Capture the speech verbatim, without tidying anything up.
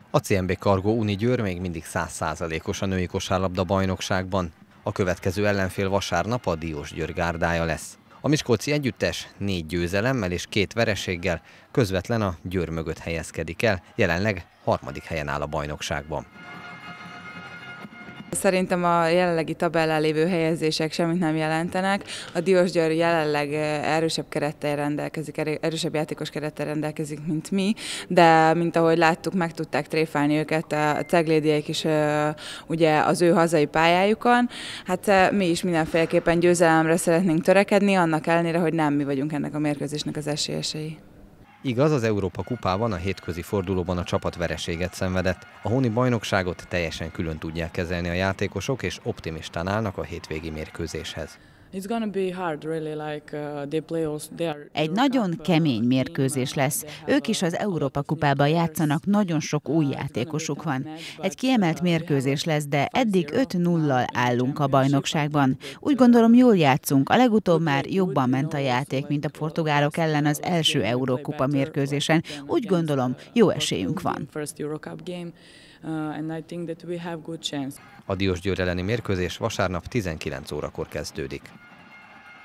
A cé em bé Cargo Uni Győr még mindig száz százalékos a női kosárlabda bajnokságban. A következő ellenfél vasárnap a Diósgyőr gárdája lesz. A miskolci együttes négy győzelemmel és két vereséggel közvetlen a Győr mögött helyezkedik el, jelenleg harmadik helyen áll a bajnokságban. Szerintem a jelenlegi tabellán lévő helyezések semmit nem jelentenek. A Diósgyőr jelenleg erősebb kerettel rendelkezik, erősebb játékos kerettel rendelkezik, mint mi, de mint ahogy láttuk, meg tudták tréfálni őket a ceglédiek is ugye az ő hazai pályájukon. Hát mi is mindenféleképpen győzelemre szeretnénk törekedni, annak ellenére, hogy nem mi vagyunk ennek a mérkőzésnek az esélyesei. Igaz, az Európa kupában a hétközi fordulóban a csapat vereséget szenvedett. A honi bajnokságot teljesen külön tudják kezelni a játékosok, és optimistán állnak a hétvégi mérkőzéshez. Egy nagyon kemény mérkőzés lesz. Ők is az Európa kupában játszanak, nagyon sok új játékosuk van. Egy kiemelt mérkőzés lesz, de eddig öt nullal állunk a bajnokságban. Úgy gondolom, jól játszunk. A legutóbb már jobban ment a játék, mint a portugálok ellen az első Eurókupa mérkőzésen. Úgy gondolom, jó esélyünk van. A Diósgyőr elleni mérkőzés vasárnap tizenkilenc órakor kezdődik.